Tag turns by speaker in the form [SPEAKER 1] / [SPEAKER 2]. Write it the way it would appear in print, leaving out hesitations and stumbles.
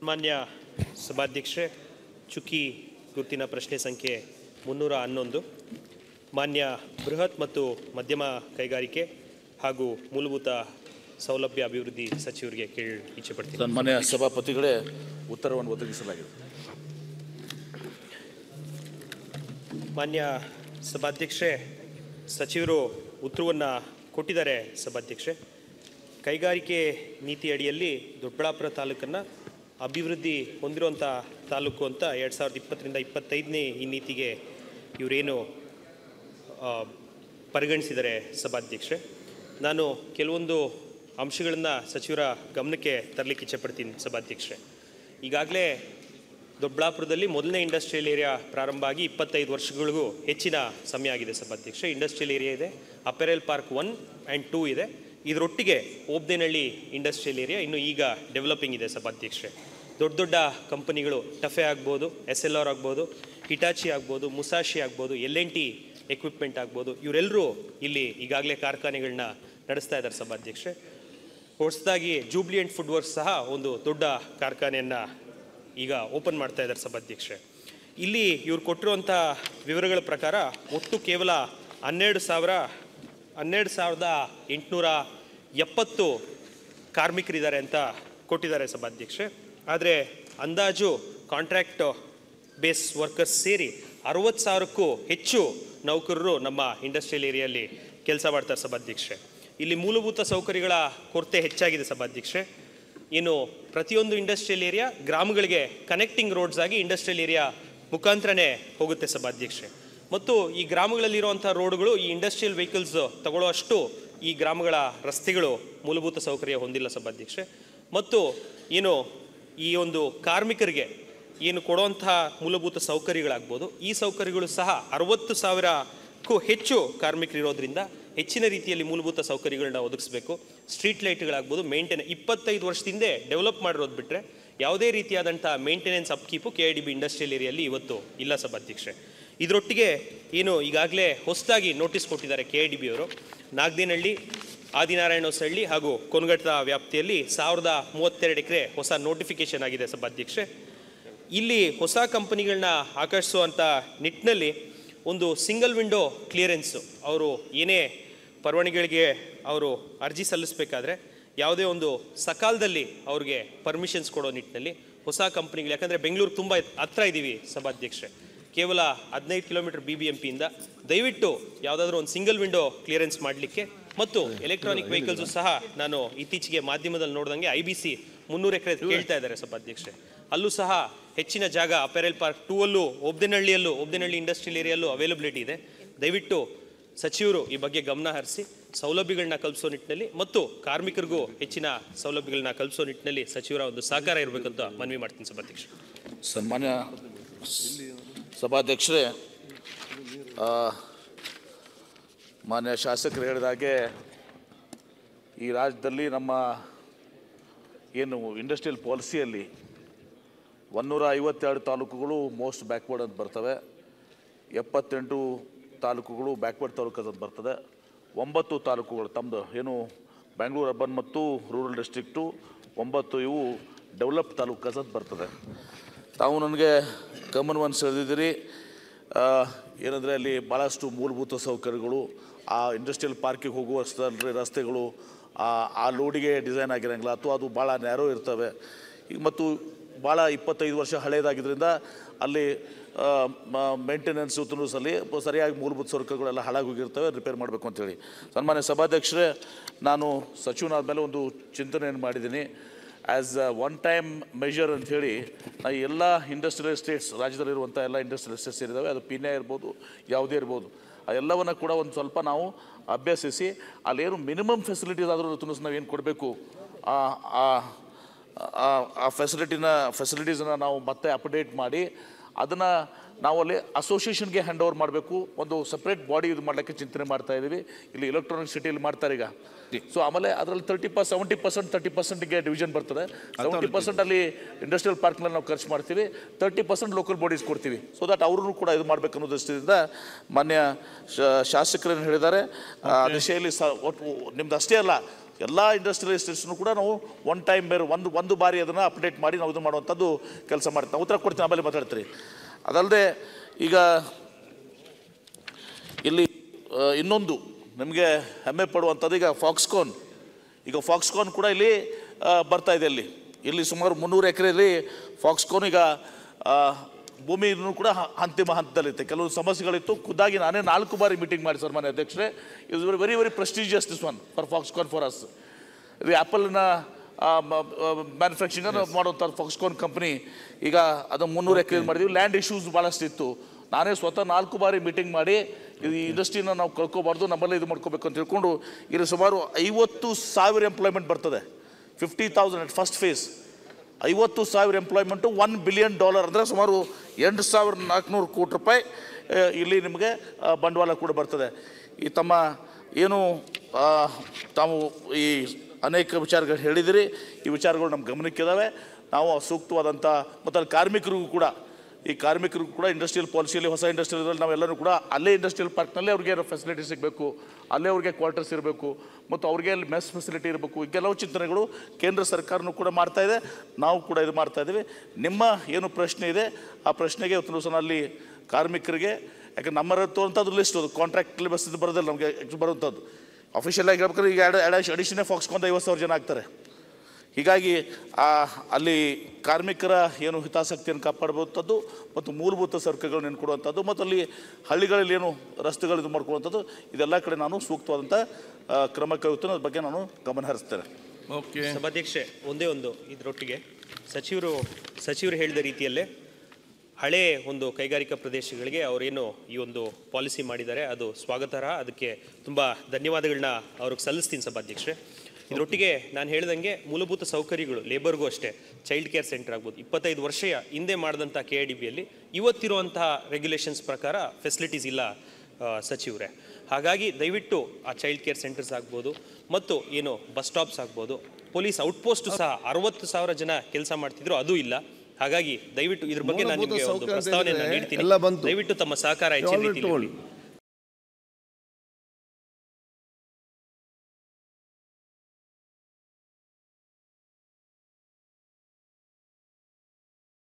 [SPEAKER 1] ಮಾನ್ಯ ಸಭಾಧ್ಯಕ್ಷರೇ, ಚುಕ್ಕಿ ಗುರುತಿನ ಪ್ರಶ್ನೆ ಸಂಖ್ಯೆ 311 ಮಾನ್ಯ ಬೃಹತ್ ಮತ್ತು ಮಧ್ಯಮ ಕೈಗಾರಿಕೆ ಹಾಗೂ ಮೂಲಭೂತ ಸೌಲಭ್ಯ ಅಭಿವೃದ್ಧಿ ಸಚಿವರಿಗೆ ಕೇಳಿ ಇಚ್ಛೆಪಡ್ತೀನಿ.
[SPEAKER 2] ಸನ್ಮಾನ್ಯ ಸಭಾಪತಿಗಳೇ, ಉತ್ತರವನ್ನು ಒದಗಿಸಲಾಗಿದೆ.
[SPEAKER 1] ಮಾನ್ಯ ಸಭಾಧ್ಯಕ್ಷರೇ, ಸಚಿವರು ಉತ್ತರವನ್ನು ಕೊಟ್ಟಿದ್ದಾರೆ. ಸಭಾಧ್ಯಕ್ಷರೇ, ಕೈಗಾರಿಕೆ ನೀತಿ ಅಡಿಯಲ್ಲಿ ದೊಡ್ಡಬಳ್ಳಾಪುರ ತಾಲೂಕನ್ನು ಅಭಿವೃದ್ಧಿ ಹೊಂದಿರುವಂಥ ತಾಲೂಕು ಅಂತ 2020ರಿಂದ 25ನೇ ಈ ನೀತಿಗೆ ಇವರೇನು ಪರಿಗಣಿಸಿದ್ದಾರೆ. ಸಭಾಧ್ಯಕ್ಷರೇ, ನಾನು ಕೆಲವೊಂದು ಅಂಶಗಳನ್ನು ಸಚಿವರ ಗಮನಕ್ಕೆ ತರಲಿಕ್ಕೆ ಇಚ್ಛೆಪಡ್ತೀನಿ. ಸಭಾಧ್ಯಕ್ಷರೇ, ಈಗಾಗಲೇ ದೊಡ್ಡಬಳ್ಳಾಪುರದಲ್ಲಿ ಮೊದಲನೇ ಇಂಡಸ್ಟ್ರಿಯಲ್ ಏರಿಯಾ ಪ್ರಾರಂಭ ಆಗಿ 25 ವರ್ಷಗಳಿಗೂ ಹೆಚ್ಚಿನ ಸಮಯ ಆಗಿದೆ. ಸಭಾಧ್ಯಕ್ಷರೇ, ಇಂಡಸ್ಟ್ರಿಯಲ್ ಏರಿಯಾ ಇದೆ, ಅಪೆರಲ್ ಪಾರ್ಕ್ 1 ಆ್ಯಂಡ್ 2 ಇದೆ. ಇದರೊಟ್ಟಿಗೆ ಓಬ್ದೇನಹಳ್ಳಿ ಇಂಡಸ್ಟ್ರಿಯಲ್ ಏರಿಯಾ ಇನ್ನು ಈಗ ಡೆವಲಪಿಂಗ್ ಇದೆ. ಸಭಾಧ್ಯಕ್ಷರೇ, ದೊಡ್ಡ ದೊಡ್ಡ ಕಂಪನಿಗಳು ಟಫೆ ಆಗ್ಬೋದು, SLR ಆಗ್ಬೋದು, ಹಿಟಾಚಿ ಆಗ್ಬೋದು, ಮುಸಾಶಿ ಆಗ್ಬೋದು, LNT ಎಕ್ವಿಪ್ಮೆಂಟ್ ಆಗ್ಬೋದು, ಇವರೆಲ್ಲರೂ ಇಲ್ಲಿ ಈಗಾಗಲೇ ಕಾರ್ಖಾನೆಗಳನ್ನ ನಡೆಸ್ತಾ ಇದ್ದಾರೆ. ಸಭಾಧ್ಯಕ್ಷರೇ, ಹೊಸದಾಗಿ ಜೂಬ್ಲಿಯಂಟ್ ಫುಡ್ ವರ್ಕ್ಸ್ ಸಹ ಒಂದು ದೊಡ್ಡ ಕಾರ್ಖಾನೆಯನ್ನು ಈಗ ಓಪನ್ ಮಾಡ್ತಾ ಇದ್ದಾರೆ. ಸಭಾಧ್ಯಕ್ಷರೇ, ಇಲ್ಲಿ ಇವ್ರು ಕೊಟ್ಟಿರುವಂಥ ವಿವರಗಳ ಪ್ರಕಾರ ಒಟ್ಟು ಕೇವಲ 12,870 ಕಾರ್ಮಿಕರಿದ್ದಾರೆ ಅಂತ ಕೊಟ್ಟಿದ್ದಾರೆ. ಸಭಾಧ್ಯಕ್ಷರೇ, ಆದರೆ ಅಂದಾಜು ಕಾಂಟ್ರಾಕ್ಟ್ ಬೇಸ್ ವರ್ಕರ್ಸ್ ಸೇರಿ 60,000ಕ್ಕೂ ಹೆಚ್ಚು ನೌಕರರು ನಮ್ಮ ಇಂಡಸ್ಟ್ರಿಯಲ್ ಏರಿಯಲ್ಲಿ ಕೆಲಸ ಮಾಡ್ತಾರೆ. ಸಭಾಧ್ಯಕ್ಷರೇ, ಇಲ್ಲಿ ಮೂಲಭೂತ ಸೌಕರ್ಯಗಳ ಕೊರತೆ ಹೆಚ್ಚಾಗಿದೆ. ಸಭಾಧ್ಯಕ್ಷರೇ, ಏನು ಪ್ರತಿಯೊಂದು ಇಂಡಸ್ಟ್ರಿಯಲ್ ಏರಿಯಾ ಗ್ರಾಮಗಳಿಗೆ ಕನೆಕ್ಟಿಂಗ್ ರೋಡ್ಸ್ ಆಗಿ ಇಂಡಸ್ಟ್ರಿಯಲ್ ಏರಿಯಾ ಮುಖಾಂತರನೇ ಹೋಗುತ್ತೆ. ಸಭಾಧ್ಯಕ್ಷರೇ, ಮತ್ತು ಈ ಗ್ರಾಮಗಳಲ್ಲಿರುವಂಥ ರೋಡ್ಗಳು ಈ ಇಂಡಸ್ಟ್ರಿಯಲ್ ವೆಹಿಕಲ್ಸ್ ತಗೊಳ್ಳೋ ಅಷ್ಟು ಈ ಗ್ರಾಮಗಳ ರಸ್ತೆಗಳು ಮೂಲಭೂತ ಸೌಕರ್ಯ ಹೊಂದಿಲ್ಲ. ಸಭಾಧ್ಯಕ್ಷರೇ, ಮತ್ತು ಏನು ಈ ಒಂದು ಕಾರ್ಮಿಕರಿಗೆ ಏನು ಕೊಡುವಂಥ ಮೂಲಭೂತ ಸೌಕರ್ಯಗಳಾಗ್ಬೋದು, ಈ ಸೌಕರ್ಯಗಳು ಸಹ 60,000ಕ್ಕೂ ಹೆಚ್ಚು ಕಾರ್ಮಿಕರಿರೋದ್ರಿಂದ ಹೆಚ್ಚಿನ ರೀತಿಯಲ್ಲಿ ಮೂಲಭೂತ ಸೌಕರ್ಯಗಳನ್ನ ಒದಗಿಸಬೇಕು. ಸ್ಟ್ರೀಟ್ ಲೈಟ್ಗಳಾಗ್ಬೋದು, 25 ವರ್ಷದಿಂದ ಡೆವಲಪ್ ಮಾಡಿರೋದು ಬಿಟ್ಟರೆ ಯಾವುದೇ ರೀತಿಯಾದಂಥ ಮೇಂಟೆನೆನ್ಸ್ ಅಪ್ಕೀಪು KIDB ಇಂಡಸ್ಟ್ರಿಯಲ್ ಏರಿಯಲ್ಲಿ ಇವತ್ತು ಇಲ್ಲ. ಸಭಾಧ್ಯಕ್ಷರೇ, ಇದರೊಟ್ಟಿಗೆ ಏನು ಈಗಾಗಲೇ ಹೊಸದಾಗಿ ನೋಟಿಸ್ ಕೊಟ್ಟಿದ್ದಾರೆ KIDB ಅವರು, ನಾಗದೇನಹಳ್ಳಿ, ಆದಿನಾರಾಯಣ ಹೊಸಹಳ್ಳಿ ಹಾಗೂ ಕೊನಗಟ್ಟದ ವ್ಯಾಪ್ತಿಯಲ್ಲಿ 1032 ಎಕರೆ ಹೊಸ ನೋಟಿಫಿಕೇಶನ್ ಆಗಿದೆ. ಸಭಾಧ್ಯಕ್ಷರೇ, ಇಲ್ಲಿ ಹೊಸ ಕಂಪನಿಗಳನ್ನ ಆಕರ್ಷಿಸುವಂಥ ನಿಟ್ಟಿನಲ್ಲಿ ಒಂದು ಸಿಂಗಲ್ ವಿಂಡೋ ಕ್ಲಿಯರೆನ್ಸು, ಅವರು ಏನೇ ಪರವಾನಗಿಗಳಿಗೆ ಅವರು ಅರ್ಜಿ ಸಲ್ಲಿಸಬೇಕಾದ್ರೆ ಯಾವುದೇ ಒಂದು ಸಕಾಲದಲ್ಲಿ ಅವ್ರಿಗೆ ಪರ್ಮಿಷನ್ಸ್ ಕೊಡೋ ನಿಟ್ಟಿನಲ್ಲಿ ಹೊಸ ಕಂಪ್ನಿಗಳು, ಯಾಕಂದರೆ ಬೆಂಗಳೂರು ತುಂಬ ಹತ್ರ ಇದ್ದೀವಿ. ಸಭಾಧ್ಯಕ್ಷರೇ, ಕೇವಲ 15 ಕಿಲೋಮೀಟರ್ BBMPಯಿಂದ ದಯವಿಟ್ಟು ಯಾವುದಾದ್ರೂ ಒಂದು ಸಿಂಗಲ್ ವಿಂಡೋ ಕ್ಲಿಯರೆನ್ಸ್ ಮಾಡಲಿಕ್ಕೆ, ಮತ್ತು ಎಲೆಕ್ಟ್ರಾನಿಕ್ ವೆಹಿಕಲ್ಸು ಸಹ ನಾನು ಇತ್ತೀಚೆಗೆ ಮಾಧ್ಯಮದಲ್ಲಿ ನೋಡಿದಂಗೆ IBC 300 ಎಕರೆ ಕೇಳ್ತಾ ಇದ್ದಾರೆ. ಸಭಾಧ್ಯಕ್ಷರೇ, ಅಲ್ಲೂ ಸಹ ಹೆಚ್ಚಿನ ಜಾಗ ಅಪೆರಲ್ ಪಾರ್ಕ್ 2ಅಲ್ಲೂ ಓಬ್ದೇನಹಳ್ಳಿ ಇಂಡಸ್ಟ್ರಿಯಲ್ ಏರಿಯಲ್ಲೂ ಅವೈಲಬಿಲಿಟಿ ಇದೆ. ದಯವಿಟ್ಟು ಸಚಿವರು ಈ ಬಗ್ಗೆ ಗಮನ ಹರಿಸಿ ಸೌಲಭ್ಯಗಳನ್ನ ಕಲ್ಪಿಸೋ ನಿಟ್ಟಿನಲ್ಲಿ ಮತ್ತು ಕಾರ್ಮಿಕರಿಗೂ ಹೆಚ್ಚಿನ ಸೌಲಭ್ಯಗಳನ್ನ ಕಲ್ಪಿಸೋ ನಿಟ್ಟಿನಲ್ಲಿ ಸಚಿವರ ಒಂದು ಸಹಕಾರ ಇರಬೇಕಂತ ಮನವಿ ಮಾಡ್ತೀನಿ. ಸಭಾಧ್ಯಕ್ಷ.
[SPEAKER 2] ಸನ್ಮಾನ್ಯ ಸಭಾಧ್ಯಕ್ಷರೇ, ಮಾನ್ಯ ಶಾಸಕರು ಹೇಳಿದಾಗೆ ಈ ರಾಜ್ಯದಲ್ಲಿ ನಮ್ಮ ಏನು ಇಂಡಸ್ಟ್ರಿಯಲ್ ಪಾಲಿಸಿಯಲ್ಲಿ 152 ತಾಲೂಕುಗಳು ಮೋಸ್ಟ್ ಬ್ಯಾಕ್ವರ್ಡ್ ಅಂತ ಬರ್ತವೆ, 78 ತಾಲೂಕುಗಳು ಬ್ಯಾಕ್ವರ್ಡ್ ತಾಲೂಕು ಅಂತ ಬರ್ತದೆ, 9 ತಾಲೂಕುಗಳು ತಮ್ಮದು ಏನು ಬೆಂಗಳೂರು ಅರ್ಬನ್ ಮತ್ತು ರೂರಲ್ ಡಿಸ್ಟ್ರಿಕ್ಟು 9 ಇವು ಡೆವಲಪ್ಡ್ ತಾಲೂಕು ಅಂತ ಬರ್ತದೆ. ತಾವು ನನಗೆ ಗಮನವನ್ನು ಸೆಳೆದಿದ್ದೀರಿ. ಏನಂದರೆ ಅಲ್ಲಿ ಭಾಳಷ್ಟು ಮೂಲಭೂತ ಸೌಕರ್ಯಗಳು, ಆ ಇಂಡಸ್ಟ್ರಿಯಲ್ ಪಾರ್ಕಿಗೆ ಹೋಗುವ ರಸ್ತೆಗಳು ಆ ಲೋಡಿಗೆ ಡಿಸೈನ್ ಆಗಿರೋಂಗಿಲ್ಲ, ಅಥವಾ ಅದು ಭಾಳ ನ್ಯಾರೋ ಇರ್ತವೆ. ಈಗ ಮತ್ತು ಭಾಳ 25 ವರ್ಷ ಹಳೆಯದಾಗಿದ್ದರಿಂದ ಅಲ್ಲಿ ಮೇಂಟೆನೆನ್ಸ್ ಸರಿಯಾಗಿ ಮೂಲಭೂತ ಸೌಕರ್ಯಗಳೆಲ್ಲ ಹಾಳಾಗಿ ಹೋಗಿರ್ತವೆ, ರಿಪೇರ್ ಮಾಡಬೇಕು ಅಂತೇಳಿ. ಸನ್ಮಾನ್ಯ ಸಭಾಧ್ಯಕ್ಷರೇ, ನಾನು ಸಚಿವನಾದ ಮೇಲೆ ಒಂದು ಚಿಂತನೆಯನ್ನು ಮಾಡಿದ್ದೀನಿ. ಆ್ಯಸ್ ಒನ್ ಟೈಮ್ ಮೆಷರ್ ಅಂಥೇಳಿ ನಾ ಎಲ್ಲ ಇಂಡಸ್ಟ್ರಿಯಲ್ ಎಸ್ಟೇಟ್ಸ್, ರಾಜ್ಯದಲ್ಲಿರುವಂಥ ಎಲ್ಲ ಇಂಡಸ್ಟ್ರಿಯಲ್ ಎಸ್ಟೇಟ್ಸ್ ಇದ್ದಾವೆ, ಅದು ಪೀಣ್ಯ ಇರ್ಬೋದು, ಯಾವುದೇ ಇರ್ಬೋದು, ಅದೆಲ್ಲವನ್ನು ಕೂಡ ಒಂದು ಸ್ವಲ್ಪ ನಾವು ಅಭ್ಯಸಿಸಿ ಅಲ್ಲೇನು ಮಿನಿಮಮ್ ಫೆಸಿಲಿಟೀಸ್ ಆದರೂ ನಾವು ಏನು ಕೊಡಬೇಕು, ಆ ಫೆಸಿಲಿಟೀಸನ್ನು ನಾವು ಮತ್ತೆ ಅಪ್ಡೇಟ್ ಮಾಡಿ ಅದನ್ನು ನಾವು ಅಲ್ಲಿ ಅಸೋಸಿಯೇಷನ್ಗೆ ಹ್ಯಾಂಡ್ ಓವರ್ ಮಾಡಬೇಕು. ಒಂದು ಸಪ್ರೇಟ್ ಬಾಡಿ ಇದು ಮಾಡಲಿಕ್ಕೆ ಚಿಂತನೆ ಮಾಡ್ತಾ ಇದ್ದೀವಿ. ಇಲ್ಲಿ ಎಲೆಕ್ಟ್ರಾನಿಕ್ ಸಿಟಿಯಲ್ಲಿ ಮಾಡ್ತಾರೆ ಈಗ. ಸೊ ಆಮೇಲೆ ಅದರಲ್ಲಿ 70% 30%ಗೆ ಡಿವಿಷನ್ ಬರ್ತದೆ. 70% ಅಲ್ಲಿ ಇಂಡಸ್ಟ್ರಿಯಲ್ ಪಾರ್ಕ್ನಲ್ಲಿ ನಾವು ಖರ್ಚು ಮಾಡ್ತೀವಿ, 30% ಲೋಕಲ್ ಬಾಡೀಸ್ ಕೊಡ್ತೀವಿ. ಸೊ ದಟ್ ಅವ್ರೂ ಕೂಡ ಇದು ಮಾಡಬೇಕು ಅನ್ನೋ ದೃಷ್ಟಿಯಿಂದ ಮಾನ್ಯ ಶಾಸಕರೇನು ಹೇಳಿದ್ದಾರೆ ಆ ದಿಶೆಯಲ್ಲಿ ಒಟ್ಟು ನಿಮ್ದು ಅಷ್ಟೇ ಅಲ್ಲ, ಎಲ್ಲ ಇಂಡಸ್ಟ್ರಿಯಲ್ ಎಸ್ಟೇಟ್ಸ್ನು ಕೂಡ ನಾವು ಒನ್ ಟೈಮ್ ಬೇರೆ ಒಂದು ಬಾರಿ ಅದನ್ನು ಅಪ್ಡೇಟ್ ಮಾಡಿ ನಾವು ಇದು ಮಾಡುವಂಥದ್ದು ಕೆಲಸ ಮಾಡ್ತೀವಿ. ಉತ್ತರ ಕೊಡ್ತೀನಿ, ಆಮೇಲೆ ಮಾತಾಡ್ತೀರಿ. ಅದಲ್ಲದೆ ಈಗ ಇಲ್ಲಿ ಇನ್ನೊಂದು ನಿಮಗೆ ಹೆಮ್ಮೆ ಪಡುವಂಥದ್ದು, ಈಗ ಫಾಕ್ಸ್ಕಾನ್ ಕೂಡ ಇಲ್ಲಿ ಬರ್ತಾ ಇದೆ. ಇಲ್ಲಿ ಸುಮಾರು 300 ಎಕರೆಯಲ್ಲಿ ಫಾಕ್ಸ್ಕಾನ್ ಈಗ ಭೂಮಿನೂ ಕೂಡ ಅಂತಿಮ ಹಂತದಲ್ಲಿತ್ತು. ಕೆಲವು ಸಮಸ್ಯೆಗಳಿತ್ತು. ಖುದ್ದಾಗಿ ನಾನೇ 4 ಬಾರಿ ಮೀಟಿಂಗ್ ಮಾಡಿ ಸನ್ಮಾನ್ಯ ಅಧ್ಯಕ್ಷರೇ. Is very very prestigious this one for Foxconn for us. ಇದು ಆ್ಯಪಲ್ನ ಮ್ಯಾನುಫ್ಯಾಕ್ಚರಿಂಗ್ ಮಾಡುವಂಥ ಫಾಕ್ಸ್ಕಾನ್ ಕಂಪ್ನಿ ಈಗ ಅದು 300 ಎಕರೆ ಮಾಡಿದ್ವಿ. ಲ್ಯಾಂಡ್ ಇಶ್ಯೂಸ್ ಭಾಳಷ್ಟು ಇತ್ತು. ನಾನೇ ಸ್ವತಃ 4 ಬಾರಿ ಮೀಟಿಂಗ್ ಮಾಡಿ ಈ ಇಂಡಸ್ಟ್ರಿನ ನಾವು ಕಳ್ಕೊಬಾರ್ದು, ನಮ್ಮಲ್ಲೇ ಇದು ಮಾಡ್ಕೋಬೇಕು ಅಂತ ತಿಳ್ಕೊಂಡು ಇಲ್ಲಿ ಸುಮಾರು 50,000 ಎಂಪ್ಲಾಯ್ಮೆಂಟ್ ಬರ್ತದೆ. 50,000 at first phase, 50,000 employment, $1 billion ಅಂದರೆ ಸುಮಾರು 8,400 ಕೋಟಿ ರೂಪಾಯಿ ಇಲ್ಲಿ ನಿಮಗೆ ಬಂಡವಾಳ ಕೂಡ ಬರ್ತದೆ. ಈ ತಮ್ಮ ಏನು ತಾವು ಈ ಅನೇಕ ವಿಚಾರಗಳು ಹೇಳಿದಿರಿ, ಈ ವಿಚಾರಗಳು ನಮ್ಮ ಗಮನಕ್ಕಿದ್ದಾವೆ. ನಾವು ಸೂಕ್ತವಾದಂಥ ಮತ್ತು ಅಲ್ಲಿ ಕಾರ್ಮಿಕರಿಗೂ ಕೂಡ ಇಂಡಸ್ಟ್ರಿಯಲ್ ಪಾಲಿಸಿಯಲ್ಲಿ ಹೊಸ ಇಂಡಸ್ಟ್ರಿಯಲ್ ನಾವೆಲ್ಲರೂ ಕೂಡ ಅಲ್ಲೇ ಇಂಡಸ್ಟ್ರಿಯಲ್ ಪಾರ್ಕ್ನಲ್ಲೇ ಅವ್ರಿಗೆ ಫೆಸಿಲಿಟಿ ಸಿಗಬೇಕು, ಅಲ್ಲೇ ಅವ್ರಿಗೆ ಕ್ವಾರ್ಟರ್ಸ್ ಇರಬೇಕು ಮತ್ತು ಅವ್ರಿಗೆ ಅಲ್ಲಿ ಮೆಸ್ ಫೆಸಿಲಿಟಿ ಇರಬೇಕು. ಈ ಕೆಲವು ಚಿಂತನೆಗಳು ಕೇಂದ್ರ ಸರ್ಕಾರನೂ ಕೂಡ ಮಾಡ್ತಾಯಿದೆ, ನಾವು ಕೂಡ ಇದು ಮಾಡ್ತಾಯಿದ್ದೀವಿ. ನಿಮ್ಮ ಏನು ಪ್ರಶ್ನೆ ಇದೆ ಆ ಪ್ರಶ್ನೆಗೆ ಇವತ್ತು ದಿವಸ ಅಲ್ಲಿ ಕಾರ್ಮಿಕರಿಗೆ, ಯಾಕಂದ್ರೆ ನಮ್ಮ ತೋರುವಂಥದ್ದು ಲಿಸ್ಟ್ ಅದು ಕಾಂಟ್ರಾಕ್ಟ್ ಬೇಸ್ ಬರೋದಿಲ್ಲ ನಮಗೆ ಬರುವಂಥದ್ದು. ಅಫಿಷಿಯಲ್ ಆಗಿ ಹೇಳ್ಬೇಕಾದ್ರೆ ಈಗ ಅಡಿಷನೇ ಫಾಕ್ಸ್ಕಾನ್ 50,000 ಜನ ಆಗ್ತಾರೆ. ಹೀಗಾಗಿ ಅಲ್ಲಿ ಕಾರ್ಮಿಕರ ಏನು ಹಿತಾಸಕ್ತಿಯನ್ನು ಕಾಪಾಡುವಂಥದ್ದು ಮತ್ತು ಮೂಲಭೂತ ಸರಕುಗಳನ್ನು ನೆನ್ಕೊಡುವಂಥದ್ದು ಮತ್ತು ಅಲ್ಲಿ ಹಳ್ಳಿಗಳಲ್ಲಿ ಏನು ರಸ್ತೆಗಳು ಇದು ಮಾಡ್ಕೊಳ್ಳುವಂಥದ್ದು, ಇದೆಲ್ಲ ಕಡೆ ನಾನು ಸೂಕ್ತವಾದಂಥ ಕ್ರಮ ಕೈಗೊಳ್ತೀನಿ. ಅದ್ರ ಬಗ್ಗೆ ನಾನು ಗಮನ ಹರಿಸ್ತೇನೆ.
[SPEAKER 1] ಓಕೆ ಸಭಾಧ್ಯಕ್ಷೆ, ಒಂದೇ ಒಂದು ಇದರೊಟ್ಟಿಗೆ ಸಚಿವರು ಹೇಳಿದ ರೀತಿಯಲ್ಲೇ ಹಳೆ ಒಂದು ಕೈಗಾರಿಕಾ ಪ್ರದೇಶಗಳಿಗೆ ಅವರೇನು ಈ ಒಂದು ಪಾಲಿಸಿ ಮಾಡಿದ್ದಾರೆ ಅದು ಸ್ವಾಗತಾರ್ಹ. ಅದಕ್ಕೆ ತುಂಬ ಧನ್ಯವಾದಗಳನ್ನ ಅವ್ರಿಗೆ ಸಲ್ಲಿಸ್ತೀನಿ ಸಭಾಧ್ಯಕ್ಷೆ. ಇದರೊಟ್ಟಿಗೆ ನಾನು ಹೇಳ್ದಂಗೆ ಮೂಲಭೂತ ಸೌಕರ್ಯಗಳು ಲೇಬರ್ಗೂ ಅಷ್ಟೇ, ಚೈಲ್ಡ್ ಕೇರ್ ಸೆಂಟರ್ ಆಗ್ಬೋದು, 25 ವರ್ಷ ಹಿಂದೆ ಮಾಡಿದಂಥ KIDBಯಲ್ಲಿ ಇವತ್ತಿರುವಂತಹ ರೆಗ್ಯುಲೇಷನ್ಸ್ ಪ್ರಕಾರ ಫೆಸಿಲಿಟೀಸ್ ಇಲ್ಲ ಸಚಿವರೇ. ಹಾಗಾಗಿ ದಯವಿಟ್ಟು ಆ ಚೈಲ್ಡ್ ಕೇರ್ ಸೆಂಟರ್ಸ್ ಆಗ್ಬೋದು ಮತ್ತು ಏನು ಬಸ್ ಸ್ಟಾಪ್ಸ್ ಆಗ್ಬೋದು, ಪೊಲೀಸ್ ಔಟ್ಪೋಸ್ಟ್ ಸಹ 60,000 ಜನ ಕೆಲಸ ಮಾಡ್ತಿದ್ರು, ಅದು ಇಲ್ಲ. ಹಾಗಾಗಿ ದಯವಿಟ್ಟು ಇದ್ರ ಬಗ್ಗೆ ನಾನು ನಿಮಗೆ ಒಂದು ಪ್ರಸ್ತಾವನೆಯನ್ನು ನೀಡ್ತೀನಿ. ದಯವಿಟ್ಟು ತಮ್ಮ ಸಹಕಾರ ಹೆಚ್ಚಿನ ರೀತಿಯಲ್ಲಿ